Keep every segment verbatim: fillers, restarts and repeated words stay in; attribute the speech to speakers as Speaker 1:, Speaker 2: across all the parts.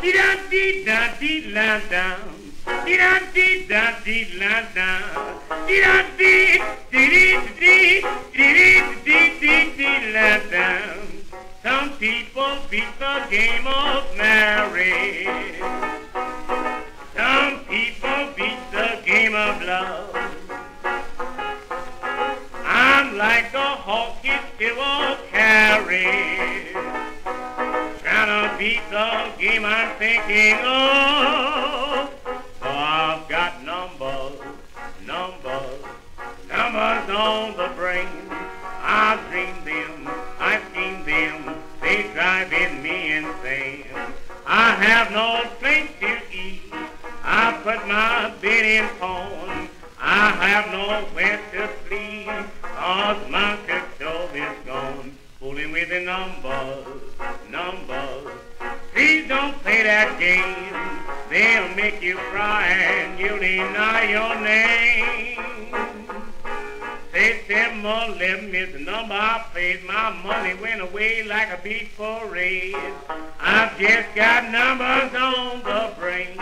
Speaker 1: Dee-da-dee-da-dee-la-da. Dee-da-dee-da-dee-la-da. Dee-da-dee-dee-dee-dee-dee-dee-la-da. Some people beat the game of marriage. Some people beat the game of love. I'm like a hawk, it will carry. Trying to beat the game I'm thinking of. So I've got numbers, numbers, numbers on the brain. I dream them, I scheme them, they driving me insane. I have no place to eat, I put my bed in pawn. I have nowhere to flee, cause my cook stove is gone. Fooling with the numbers, numbers. Please don't play that game. They'll make you cry and you'll deny your name. Say seven or eleven is the number I played. My money went away like a big parade. I've just got numbers on the brain.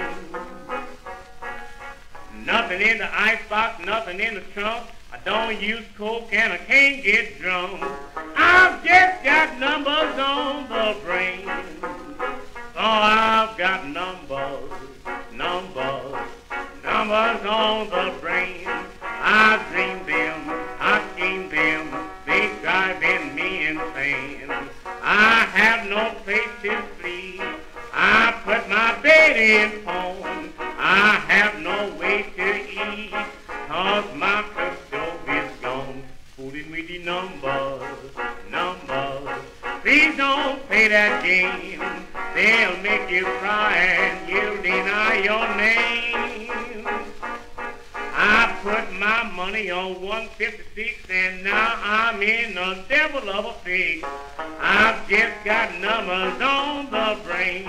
Speaker 1: Nothing in the icebox, nothing in the trunk. I don't use coke and I can't get drunk. I've just got numbers on the brain. So I've got numbers, numbers, numbers on the brain. I dream them, I scheme them, they driving me insane. I have no place to sleep, I put my bed in pawn. I have no way to eat, cause my cook stove is gone. Fooling with the numbers, numbers. Please don't play that game. They'll make you cry and you'll deny your name. I put my money on one fifty-six and now I'm in a devil of a fix. I've just got numbers on the brain.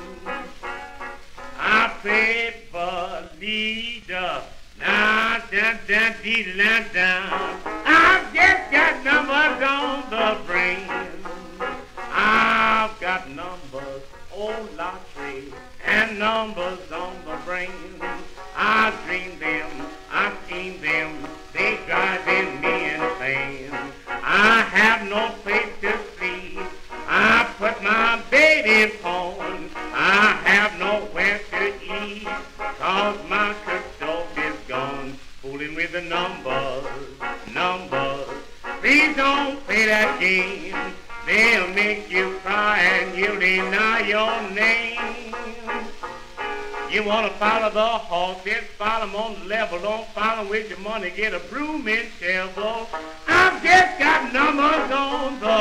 Speaker 1: I played for leader, da da da dee da da. I've just got numbers on the brain. I've got numbers, oh lottery, and numbers on the brain. I dream them, I scheme them, they driving me insane. I have no place to sleep, I put my bed in pawn. I have nowhere to eat, cause my cook stove is gone. Fooling with the numbers, numbers. Please don't play that game. They'll make you cry and you'll deny your name. You want to follow the horses, follow them on the level. Don't follow with your money, get a broom and shovel. I've just got numbers on the